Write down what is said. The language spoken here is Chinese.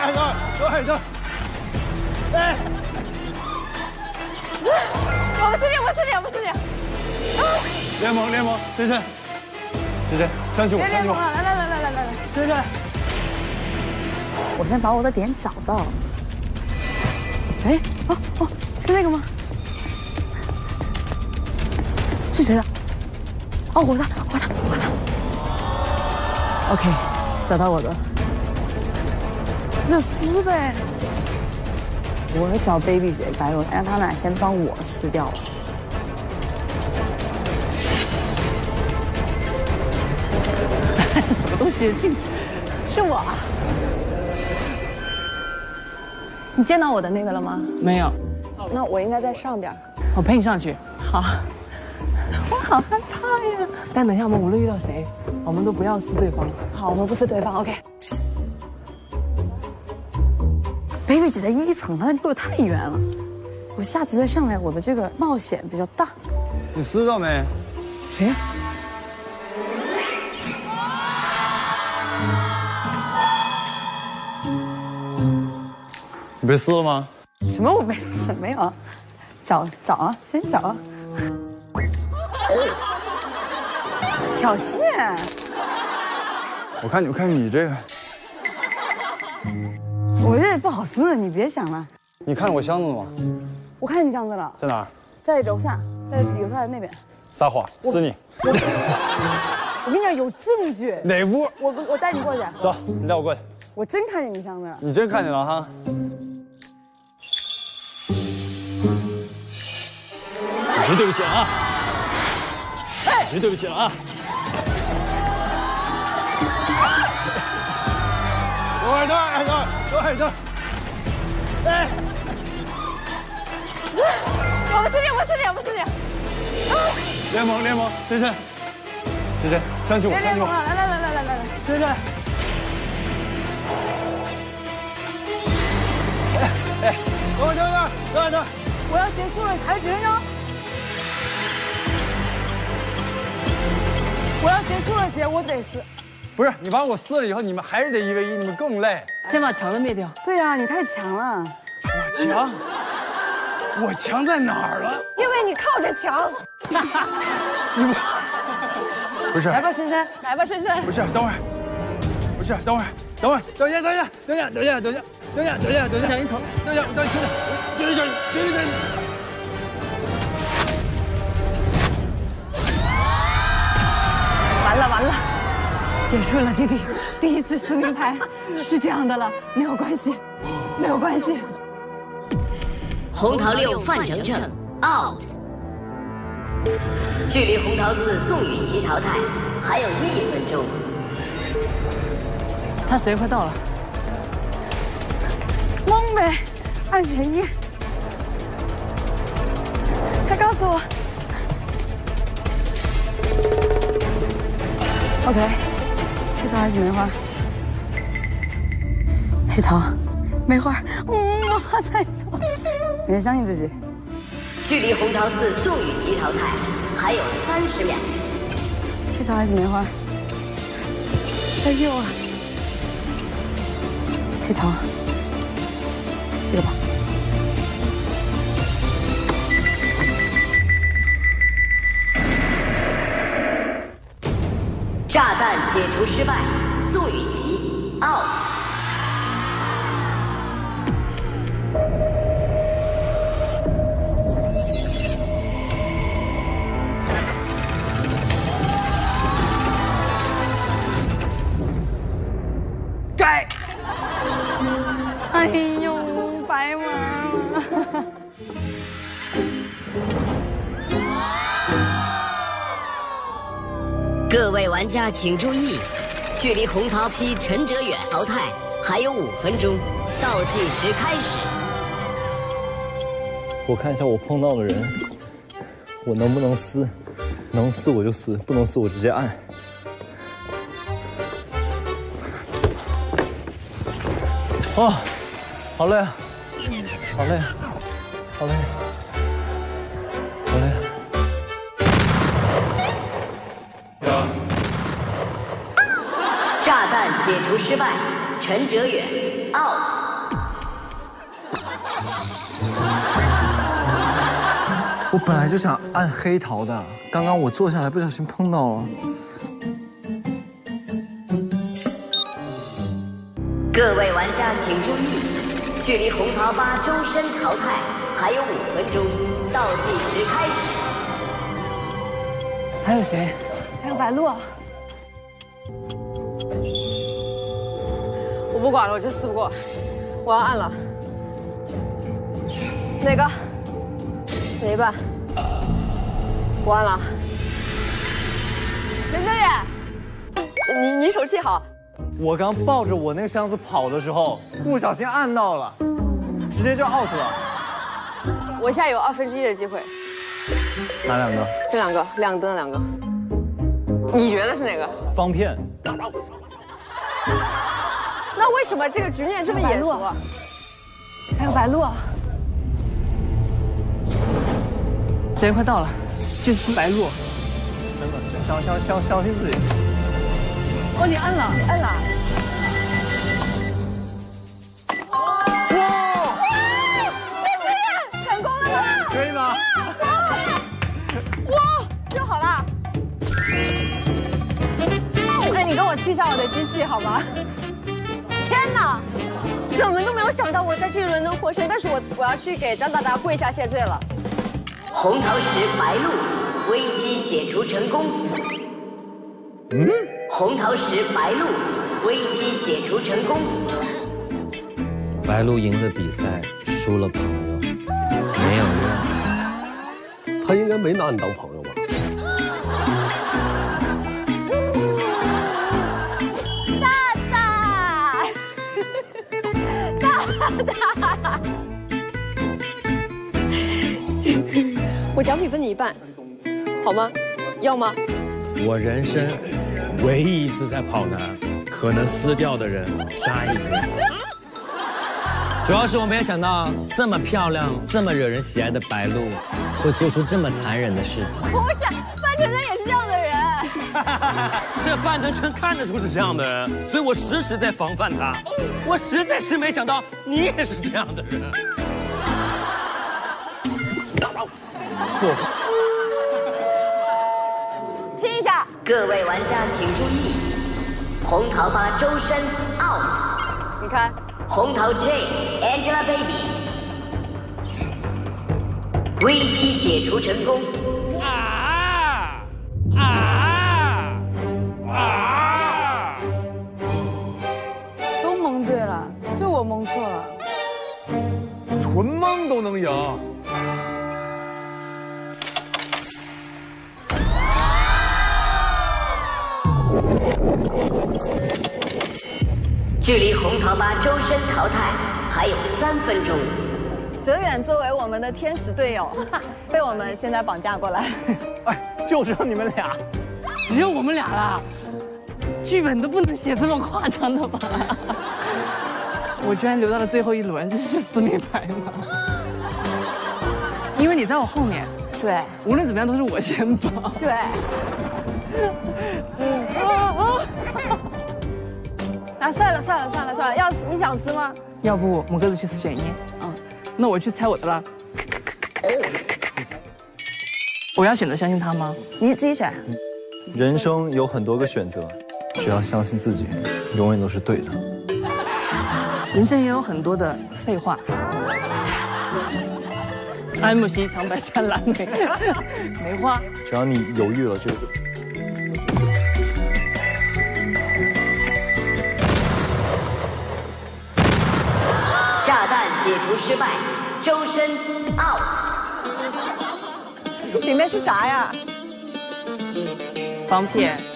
等。哎， 我们吃点。 联盟，深深，相信我。 来， 深深。 我先把我的点找到。哎，是那个吗？是谁的？哦，我的。OK， 找到我的。那就撕呗。我找 baby 姐白我，让他们俩先帮我撕掉了。什么东西进去？是我。你见到我的那个了吗？ 没有。 那我应该在上边。 我陪你上去。 好。我好害怕呀！ 但等一下我们无论遇到谁，我们都不要撕对方。 好，我们不撕对方。OK。baby 姐在1层，她路太远了，我下去再上来，我的这个冒险比较大。 你撕到没？ 谁？ 你被撕了吗？ 什么我被撕？没有啊，找啊，先找啊。挑衅！ 我看你这个， 我这不好撕，你别想了。 你看我箱子了吗？ 我看你箱子了， 在哪儿？ 在楼下，在楼下的那边。 撒谎，撕你！ 我跟你讲，有证据。 哪屋？ 我带你过去。 走，你带我过去。 我真看见你箱子了。 你真看见了哈？你说对不起了啊！你说对不起了啊！等会儿，哎！ 我们吃点。 联盟，深深，相信我。 来， 深深。哎，等， 我要结束了，还有几分钟？我要结束了，姐，我得撕。 不是，你把我撕了以后，你们还是得1v1，你们更累。 先把墙都灭掉。 对啊，你太强了。 我强在哪儿了？ 因为你靠着墙。 不是。 来吧，深深。 不是，等会儿。等一下。 小樱头。 等一下，绝对。 完了，结束了，弟弟，第一次撕名牌是这样的了，没有关系。 红桃6范丞丞 out， 距离红桃4宋雨琦淘汰还有1分钟。 他时间快到了。 蒙呗，2选1。快告诉我。OK， 黑桃还是梅花？黑桃，梅花，我怕再走。你要相信自己。 距离红桃4宋雨琦淘汰还有30秒。 黑桃还是梅花？相信我。黑桃，这个吧。 炸弹解除失败，宋雨琦 out。 该。 哎呦，白马。 各位玩家请注意，距离红桃7陈哲远淘汰还有5分钟，倒计时开始。 我看一下我碰到的人，我能不能撕？能撕我就撕，不能撕我直接按。哦，好累啊，好累，好累，好累。 炸弹解除失败，陈哲远 out。 我本来就想按黑桃的，刚刚我坐下来不小心碰到了。 各位玩家请注意，距离红桃八终身淘汰还有5分钟，倒计时开始。 还有谁？ 还有白鹿。我不管了，我这撕不过，我要按了。哪个？哪一半？我按了。陈哲远，你手气好。 我刚抱着我那个箱子跑的时候，不小心按到了，直接就 out 了。 我现在有1/2的机会。 哪2个？ 这2个，亮灯的2个。你觉得是哪个？ 方片。 那为什么这个局面这么眼熟？还有白鹿。 时间快到了，去撕白鹿。 真的，相信自己。 哦，你按了， 你按了。哇！陈哲远成功了吗？ 可以吗？ 哇，就好了。那你跟我去一下我的机器好吗？天哪，怎么都没有想到我在这一轮能获胜，但是我要去给张达达跪下谢罪了。 红桃10白鹿，危机解除成功。红桃10白鹿，危机解除成功。 白鹿赢了比赛，输了朋友，没有用。 他应该没拿你当朋友吧？ 大，我奖品分你1半，好吗？要吗？ 我人生唯一一次在跑男，可能撕掉的人杀一个。 主要是我没有想到这么漂亮、这么惹人喜爱的白鹿，会做出这么残忍的事情。 不是，范丞丞也是这样的人。 是范丞丞看得出是这样的人，所以我时时在防范他。我实在是没想到你也是这样的人。 错。 亲一下。 各位玩家请注意，红桃八周深 out。 你看。 红桃 J Angelababy， 危机解除成功。 都蒙对了，就我蒙错了。 纯蒙都能赢。 距离红桃八周深淘汰还有3分钟。 哲远作为我们的天使队友，被我们现在绑架过来。 哎，就剩你们俩， 只有我们俩啦，剧本都不能写这么夸张的吧？我居然留到了最后一轮，这是撕名牌吗？因为你在我后面， 对， 无论怎么样都是我先跑。 对。啊，算了，要你想撕吗？ 要不我们各自去选烟。那我去猜我的了。我要选择相信他吗？ 你自己选。 人生有很多个选择，只要相信自己，永远都是对的。 人生也有很多的废话。安慕希长白山蓝莓，梅花。 只要你犹豫了，就。 炸弹解除失败，周深 out。 里面是啥呀？ 方片。